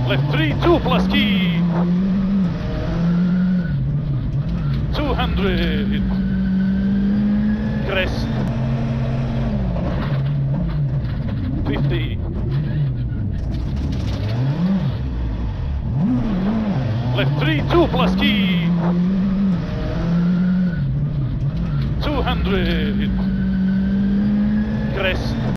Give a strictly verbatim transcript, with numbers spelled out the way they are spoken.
Left three, two plus key. two hundred. Crest. fifty. Left three, two plus key. two hundred. Crest.